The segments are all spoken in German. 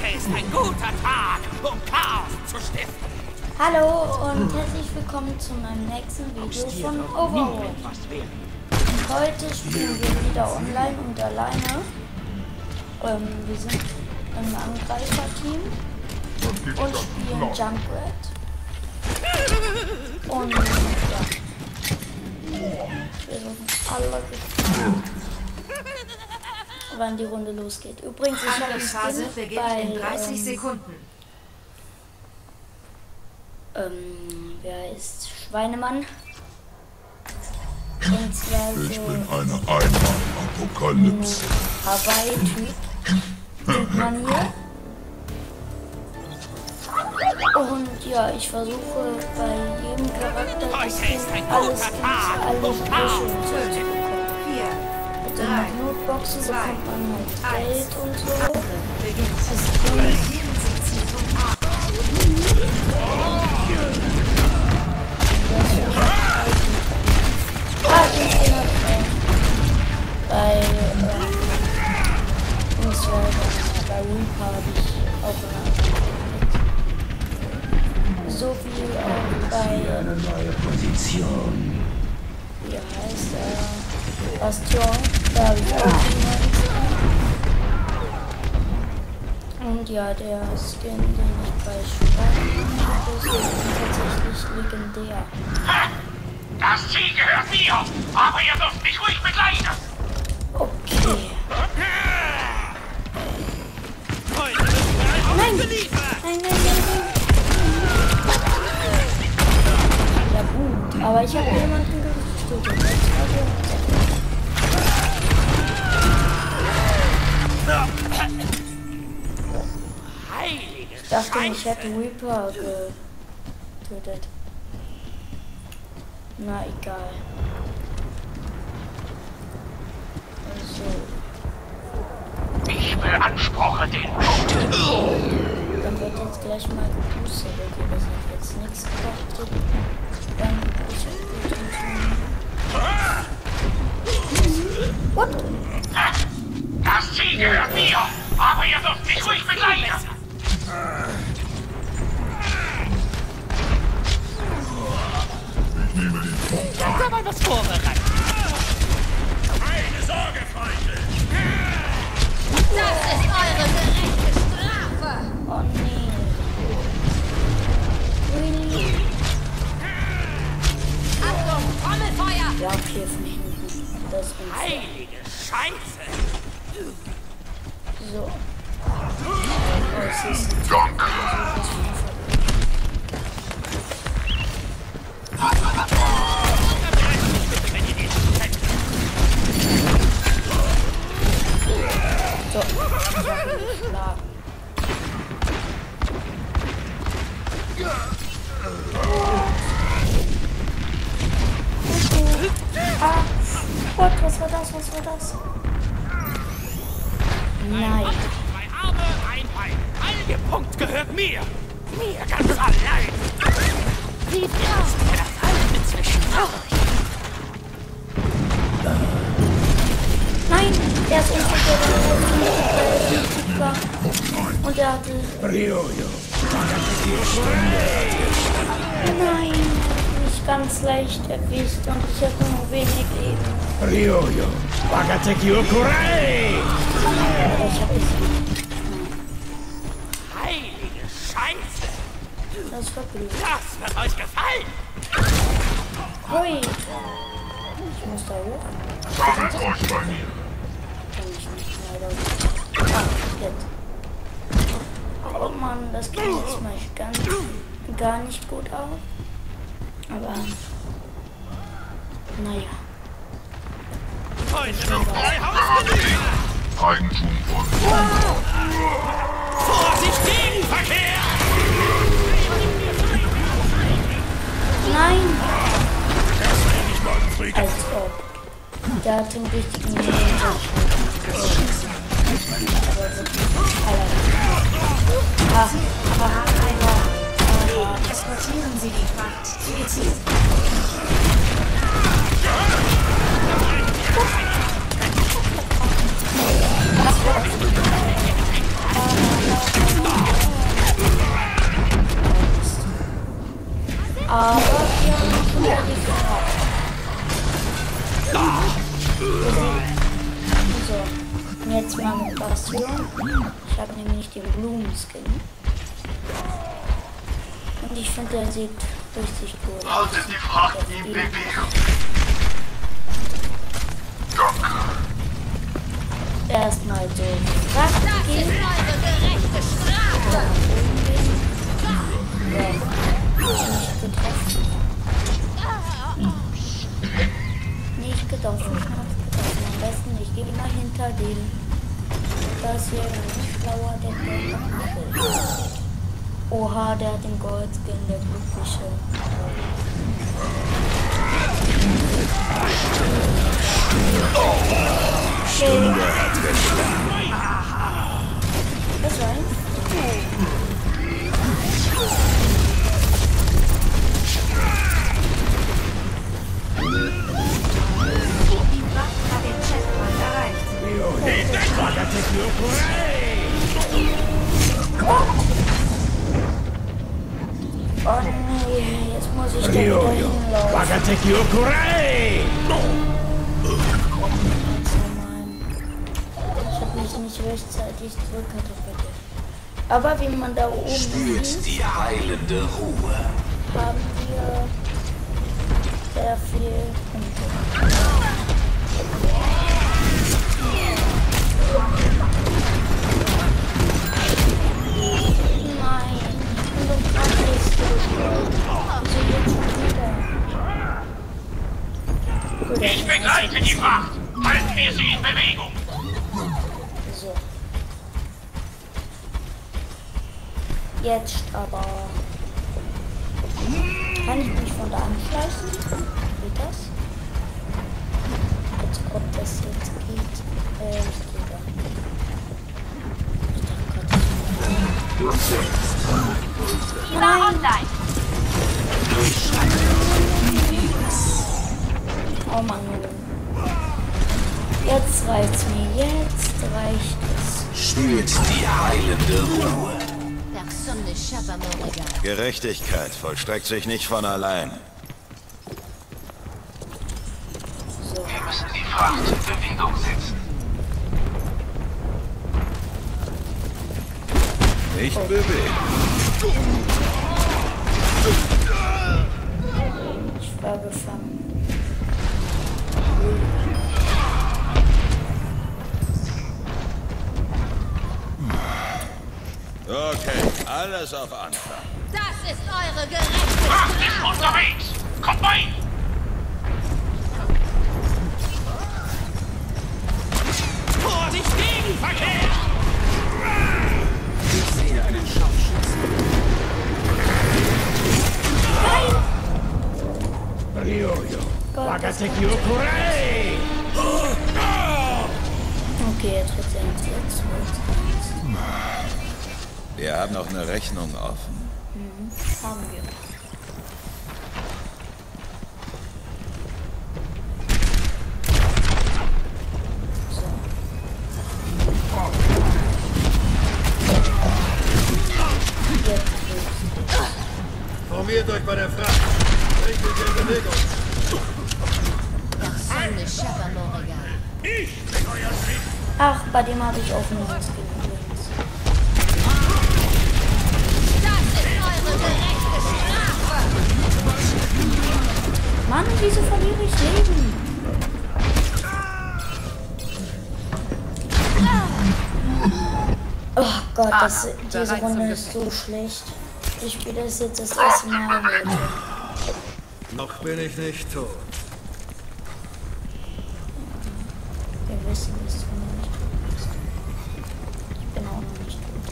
ist ein guter Tag, um Chaos zu stiften. Hallo und herzlich willkommen zu meinem nächsten Video von Overwatch. Heute spielen wir wieder online und alleine. Wir sind im Angreiferteam und spielen Junkrat. Und ja, wir sind alle gespannt, wann die Runde losgeht. Übrigens, ich habe das Phase beginnt bei in 30 Sekunden. Wer ist Schweinemann? Und zwar so Ich bin eine Einmann-Apokalypse. Hawaii-Typ sieht man hier. Und ja, ich versuche bei jedem Charakter alles Frische und so zu bekommen. Mit den Noteboxen bekommt man halt Geld und so. Das ist bei Reaper habe ich auch so viel auch bei Eine neue Position. wie heißt Bastion, da habe ich auch die und ja, der Skin, den ich bei Schweinen habe, ist tatsächlich legendär. Das Ziel gehört mir, aber ihr dürft mich ruhig begleiten. Okay. Nein! Nein, nein, nein, nein! Ja gut, aber ich habe jemanden getötet. Ich dachte, ich hätte Reaper getötet. Na egal. Also. Ich beanspruche den Punkt. Dann wird jetzt gleich mal geboostet. Okay, das hat jetzt nichts gebracht. Dann What? Das Ziel gehört mir, aber ihr dürft mich ruhig begleiten. Ich nehme den Punkt Jetzt haben wir was vorbereitet. Keine Sorge, Freunde. Das ist eure gerechte Strafe! Oh nee. Really? Achtung, Trommelfeuer! Ja, okay, von hinten. Das ist unfair. Heilige Scheiße. So. Oh, es ist Dank. so. Ich habe ihn geschlagen. Ah, Gott, was war das? Was war das? Nein. Zwei Arme, ein Bein. Der Punkt gehört mir. Mir ganz allein. Wie ist mir das alles inzwischen? Nein, der ist unsicher. Und er hatte... Ryoyo. Nein, nicht ganz leicht erwischt und ich hatte nur wenig Leben. Ryoyo. Wagateki Okurai. Aber ich habe es. Heilige Scheiße. Das war blöd. Das wird euch gefallen. Hui. Ich muss da hoch. Sammelt euch bei mir. Kann ich nicht leider. Ah, jetzt. Oh Mann, das geht jetzt mal gar nicht gut aus. Aber naja. Heute noch frei Haus genügt. Eigentum von Vorsicht, Gegenverkehr. Nein! Als ob. Der hat den richtigen Moment. Eskortieren Sie die Fracht zu ihr Ziel. jetzt mal mit Bastion. Ich habe nämlich den Blumenskin. Und ich finde, der sieht richtig gut aus. Haltet die Fracht in Bewegung. Danke. Erstmal so Fracht Das ist gehen. eure gerechte Strafe. Nicht getroffen. Nicht getroffen. Am besten, ich gehe mal hinter dem. Das hier ist schlauer, der Gold. Oha, der hat den Goldskin, der glückliche. Stunde hat geschlagen. Das war ein. Die Wacht hat den Checkpoint erreicht. Wagateki Okurai! Oh nee, jetzt muss ich da wieder Ryoyo, hinlaufen. Wagateki Okurai! Ich habe mich nicht rechtzeitig zurückkatapultiert. Aber wie man da oben sieht, Die heilende Ruhe. haben wir sehr viel Punkte. Nein, ich bin doch gerade nicht so schnell. Wieso jetzt schon wieder? Gut, Ich begleite die Fracht. Halten wir sie in Bewegung. So. Jetzt aber. Kann ich mich von da anschleichen? Geht das? Als ob das jetzt geht. Ich gehe da. War online. Oh Mann. Jetzt reicht's mir. Jetzt reicht es. Spürt die heilende Ruhe. Personne n'échappe à mon regard. Gerechtigkeit vollstreckt sich nicht von allein. So. Wir müssen die Fracht in Bewegung setzen. Nicht bewegen. Ich war gefangen. Okay, alles auf Anfang. Das ist eure gerechte Fracht ist Strafe. unterwegs. Kommt bei! Vorsicht, Gegenverkehr! Ich sehe einen Scharfschützen. Ryoyo, Wagateki Okurai! Okay, jetzt wird es ernst. Jetzt wird's ernst. Wir haben noch eine Rechnung offen. Haben wir. So. Jetzt wird's. Formiert euch bei der Fracht. Bringt euch in Bewegung. Personne n'échappe à mon regard. Ach, bei dem habe ich auch einen Skin übrigens. Das ist eure gerechte Strafe. Mann, wieso verliere ich Leben? Oh Gott, diese Runde ist so schlecht. Ich spiele das jetzt das erste Mal heute. Noch bin ich nicht tot. Wir wissen, dass du noch nicht gut bist. Ich bin auch noch nicht gut.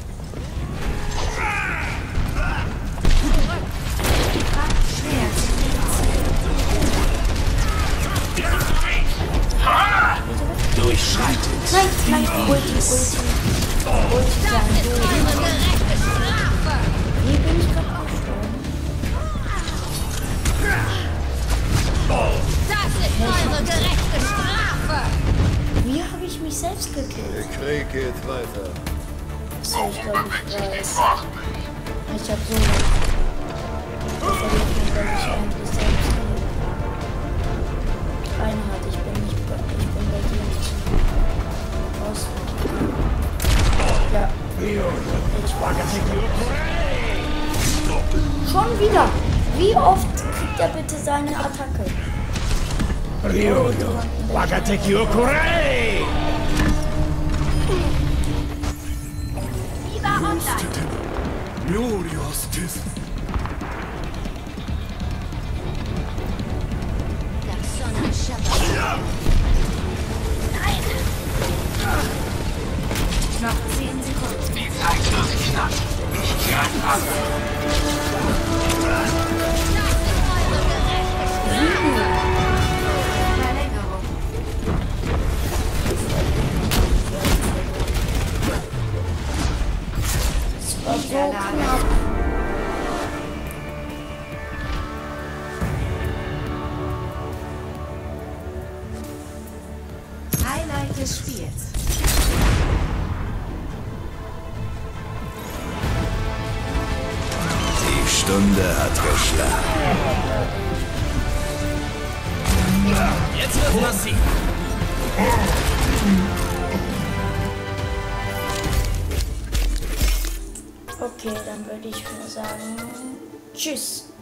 Durchschreitet. Nein, nein, Ulti. Ulti sein Eure will. gerechte Strafe. Wie bin ich gerade gestorben? Das ist eure gerechte Strafe. Wie habe ich mich selbst gekillt? Der Krieg geht weiter. So, ich glaube, ich weiß. Fracht nicht. Ich habe so. Ich verliere mich, wenn ich eigentlich selbst lebe. Reinhard, ich bin bei dir nicht. Raus. wieder. Wie oft kriegt er bitte seine Attacke? Ryoyo, Wagateki Okurei! Viva Online! Persona Shabbat. Noch 10 Sekunden. Die Zeit wird knapp. Ich greif an. Verlängerung. Das war so knapp. Highlight des Spiels. Die Stunde hat geschlagen. Jetzt wird massiv. Okay, dann würde ich mal sagen, tschüss.